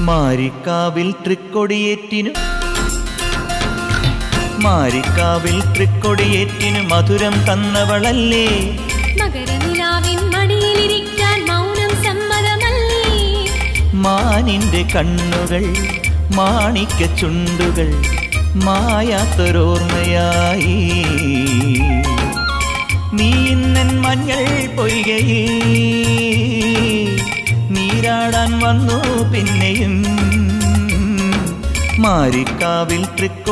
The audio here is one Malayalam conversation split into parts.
മാരിക്കാവിൽ തൃക്കൊടിയേറ്റിനു മധുരം തന്നവളല്ലേ. മകരനിലാവിൻ മടിയിലിരിക്കാൻ മൗനം സമ്മതമല്ലേ. മാനിന്റെ കണ്ണുകൾ മാണിക്യ ചുണ്ടുകൾ മായാത്തൊരോർമ്മയായി. നീ ഇന്നൻ മഞ്ഞൾ പൊയ്കയിൽ നീരാടാൻ വന്നു പിന്നെയും. മാരിക്കാവിൽ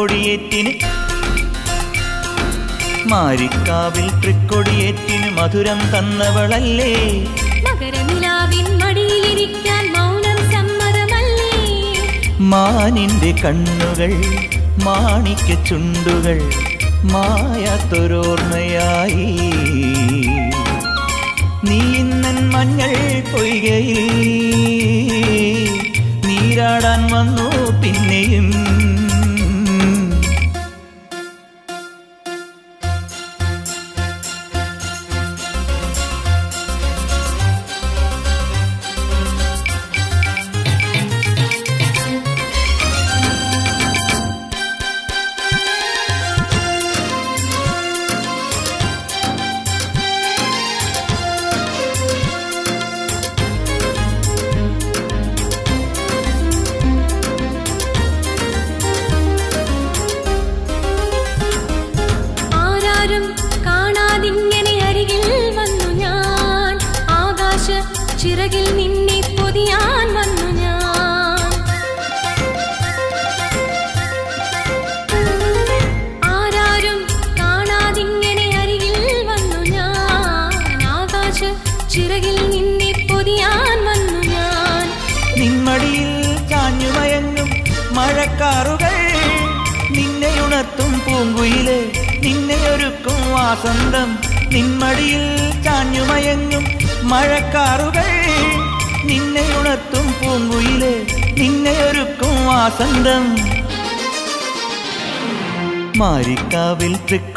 തൃക്കൊടിയേറ്റിനു മധുരം തന്നവളല്ലേ. മകരനിലാവിൻ മടിയിലിരിക്കാൻ മൗനം സമ്മതമല്ലേ. മാനിന്റെ കണ്ണുകൾ മാണിക്യ ചുണ്ടുകൾ മായാത്തൊരോർമ്മയായി. നീ ഇന്നൻ മഞ്ഞൾ പൊയ്കയിൽ നീരാടാൻ വന്നു പിന്നെയും. ചിറകിൽ നിന്നെ പൊതിയാൻ വന്നു ഞാൻ. ആരാരും കാണാതിങ്ങനെ അരികിൽ വന്നു ഞാൻ. ആകാശ ചിറകിൽ നിന്നെ പൊതിയാൻ വന്നു ഞാൻ. നിന്മടിയിൽ ചാഞ്ഞുമയങ്ങും മഴക്കാറുകൾ നിന്നെയുണർത്തും പൂങ്കുയിലെ നിന്നെയൊരുക്കും വാസന്തം. നിന്മടിയിൽ ചാഞ്ഞുമയങ്ങും മഴക്കാറുകൾ നിന്നെയുണർത്തും പൂങ്കുയിലെ നിന്നെയൊരുക്കും വാസന്തം. മാരിക്കാവിൽ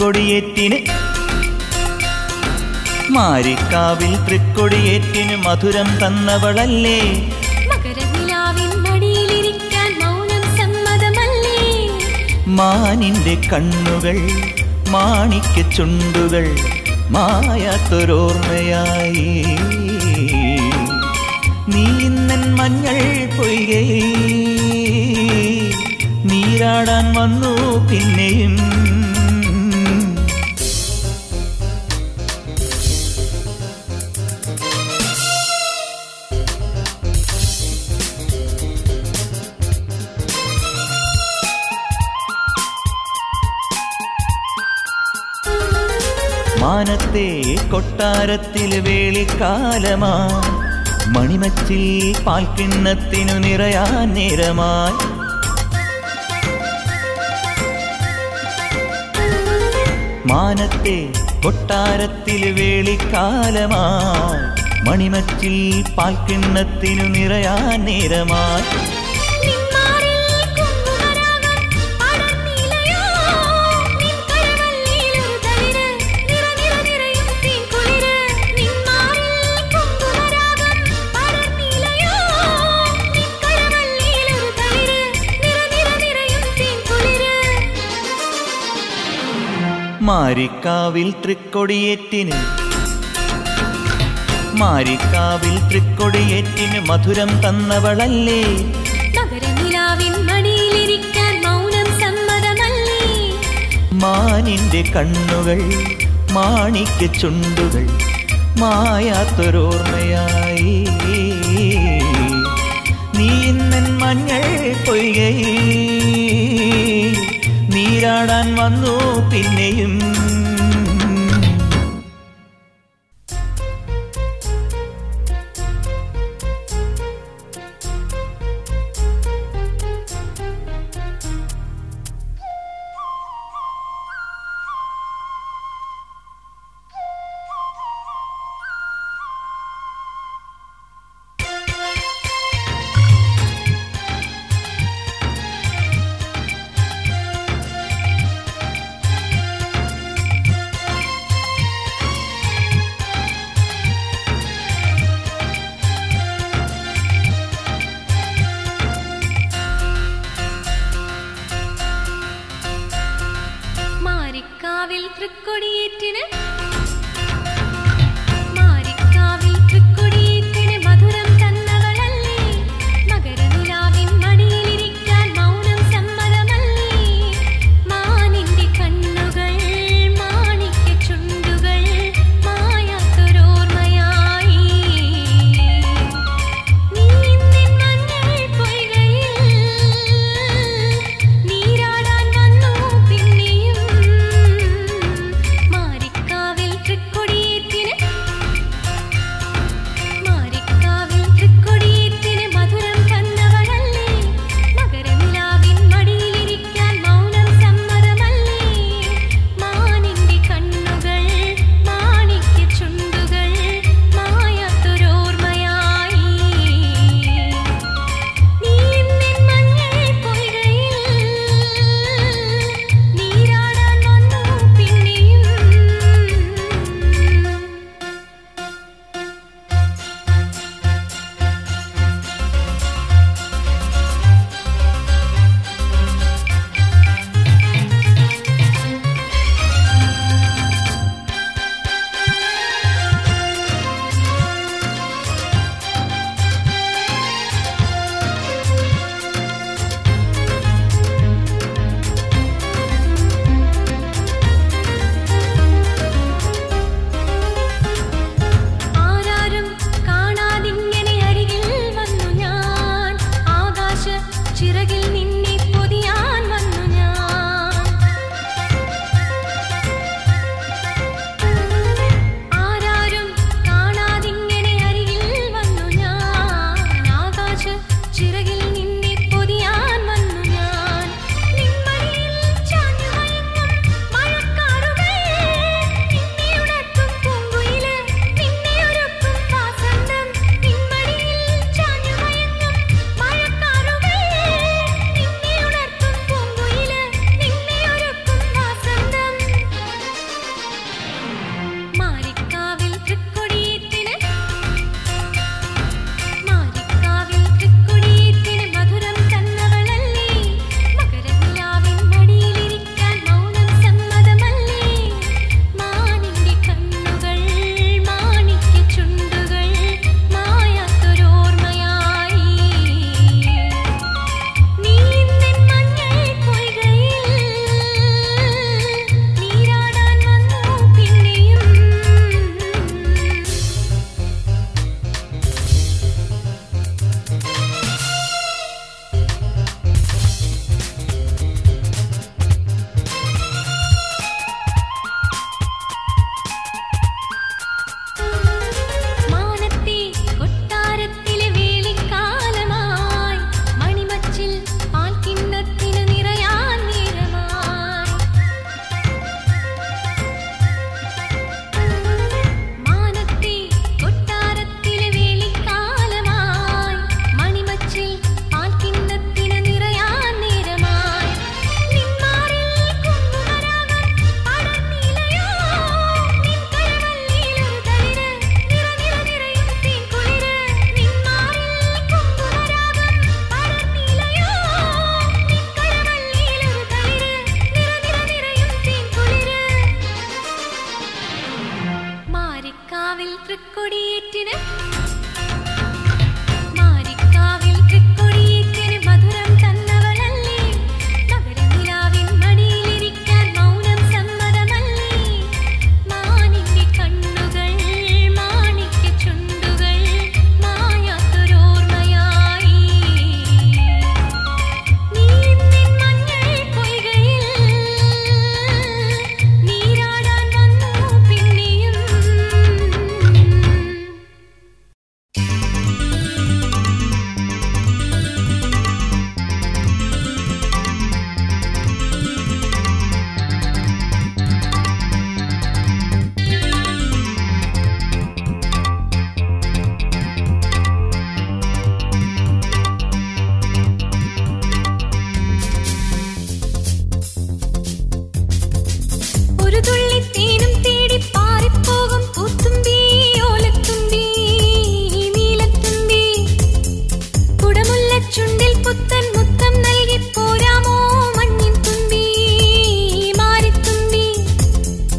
തൃക്കൊടിയേറ്റിനു മധുരം തന്നവളല്ലേ. മകരനിലാവിൻ മടിയിലിരിക്കാൻ മൗനം സമ്മതമല്ലേ. മാനിന്റെ കണ്ണുകൾ മാണിക്യ ചുണ്ടുകൾ മായാത്തൊരോർമ്മയായി. നീ ഇന്നൻ മഞ്ഞൾ പൊയ്കയിൽ നീരാടാൻ വന്നു പിന്നെയും. മാനത്തെ കൊട്ടാരത്തിൽ വേളിക്കാലമാ മണിമച്ചിൽ പാൽക്കിണ്ണത്തിനു നിറയാൻ നേരമായി. മാനത്തെ കൊട്ടാരത്തിൽ വേളിക്കാലമായി മണിമച്ചിൽ പാൽക്കിണ്ണത്തിനു നിറയാൻ നേരമായി. മാരിക്കാവിൽ തൃക്കൊടിയേറ്റിന് മധുരം തന്നവളല്ലേ. മകരനിലാവിൻ മടിയിലിരിക്കാൻ മൗനം സമ്മതമല്ലേ. മാനിന്റെ കണ്ണുകൾ മാണിക്യ ചുണ്ടുകൾ മായാത്തൊരോർമ്മയായി. നീ ഇന്നൻ മഞ്ഞൾ പൊയ്കയിൽ നീരാടാൻ വന്നു പിന്നെയും. തൃക്കൊടിയേറ്റിന് മാരിക്കാവിൽ തൃക്കൊടിയേറ്റിന് മധുരം തന്നവളല്ലേ മകരനിലാവിൻ മടിയിലിരിക്കാൻ മൗനം സമ്മതമല്ലേ മാനിന്റെ കണ്ണുകൾ മാണിക്യ ചുണ്ടുകൾ മായാത്തൊരോർമ്മയായി നീ ഇന്നിൻ മഞ്ഞൾ പൊയ്കയിൽ നീരാടാൻ വന്നു പിന്നെയും മാരിക്കാവിൽ തൃക്കൊടിയേറ്റിന് മധുരം തന്നവളല്ലേ മകരനിലാവിൻ മടിയിലിരിക്കാൻ മൗനം സമ്മതമല്ലേ മാനിന്റെ കണ്ണുകൾ മാണിക്യ ചുണ്ടുകൾ മായാത്തൊരോർമ്മയായി നീ ഇന്നിൻ മഞ്ഞൾ പൊയ്കയിൽ നീരാടാൻ വന്നു പിന്നെയും ആരാരും കാണാതിങ്ങനെ അരികിൽ വന്നു ഞാൻ ആകാശ ചിറകിൽ നിന്നെ പൊതിയാൻ വന്നു ഞാൻ ആരാരും കാണാതിങ്ങനെ അരികിൽ വന്നു ഞാൻ ആകാശ ചിറകിൽ നിന്നെ പൊതിയാൻ വന്നു ഞാൻ നിന്മടിയിൽ ചാഞ്ഞു മയങ്ങും മഴക്കാറുകൾ നിന്നെ ഉണർത്തും പൂങ്കുയില് നിന്നെ ഒരുക്കും വാസന്തം നിന്മടിയിൽ ചാഞ്ഞു മയങ്ങും മഴക്കാറുകൾ നിന്നെ ഉണർത്തും പൂങ്കുയില് നിന്നെ ഒരുക്കും വാസന്തം മാരിക്കാവിൽ തൃക്കൊടിയേറ്റിന് മധുരം തന്നവളല്ലേ മകരനിലാവിൻ മടിയിലിരിക്കാൻ മൗനം സമ്മതമല്ലേ മാനിന്റെ കണ്ണുകൾ മാണിക്യ ചുണ്ടുകൾ മായാത്തൊരോർമ്മയായി നീ ഇന്നിൻ മഞ്ഞൾ പൊയ്കയിൽ നീരാടാൻ വന്നു പിന്നെയും മാനത്തെ കൊട്ടാരത്തിലെ വേലിക്കാലമായി മണിമച്ചിൽ പാൽക്കിണ്ണത്തിന് നിറയാൻ നേരമായി മാനത്തെ കൊട്ടാരത്തിലെ വേലിക്കാലമായി മണിമച്ചിൽ പാൽക്കിണ്ണത്തിന് നിറയാൻ നേരമായി നിന്മാറിൽ കുങ്കുമരാഗം പടർന്നിലയോ നിൻ കരവല്ലിയിലൊരു തളിര് നിറയും തീക്കുളിര് നിന്മാറിൽ കുങ്കുമരാഗം പടർന്നിലയോ നിൻ കരവല്ലിയിലൊരു തളിര് നിറയും തീക്കുളിര് മാരിക്കാവിൽ തൃക്കൊടിയേറ്റിന് മധുരം തന്നവളല്ലേ മകരനിലാവിൻ മടിയിലിരിക്കാൻ മൗനം സമ്മതമല്ലേ മാനിന്റെ കണ്ണുകൾ മാണിക്യ ചുണ്ടുകൾ മായാത്തൊരോർമ്മയായി നീ ഇന്നിൻ മഞ്ഞൾ പൊയ്കയിൽ നീരാടാൻ വന്നു പിന്നെയും ഒരു തുള്ളി തേനും തേടി പാറിപ്പോകും പൂത്തുമ്പി ഓലത്തുമ്പി നീലത്തുമ്പി കുടമുല്ല ചുണ്ടിൽ പുത്തൻ മുത്തം നൽകി പോരാമോ മഞ്ഞിൻ തുമ്പി മാരിത്തുമ്പി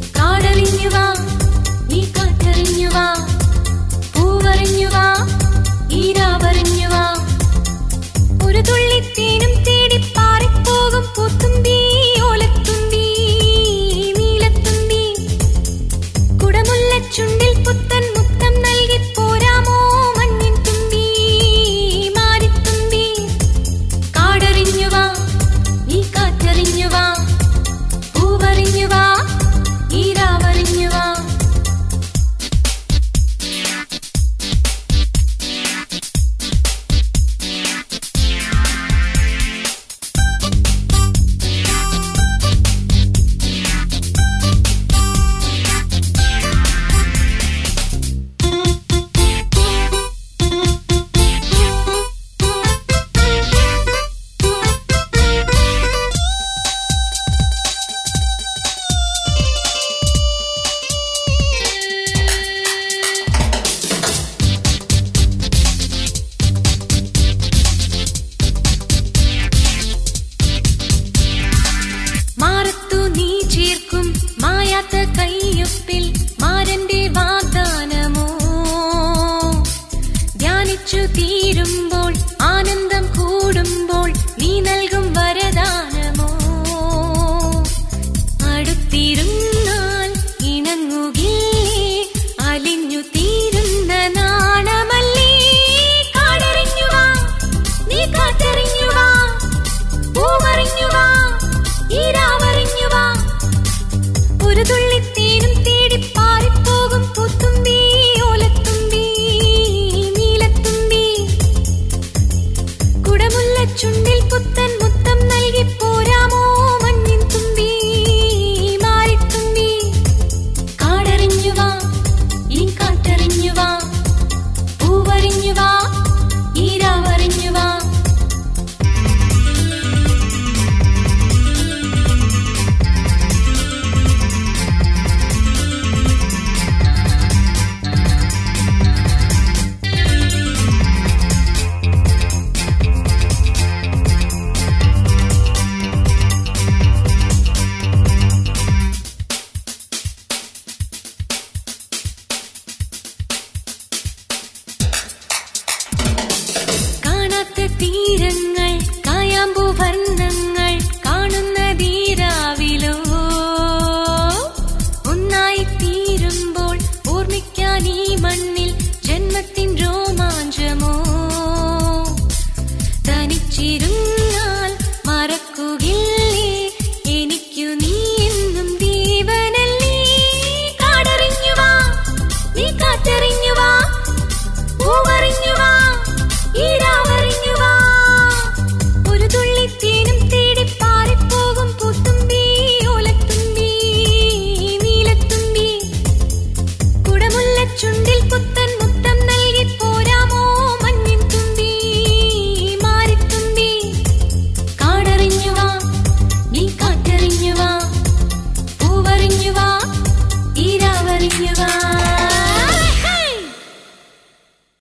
ചുണ്ടിൽ പുത്തൻ മുത്തം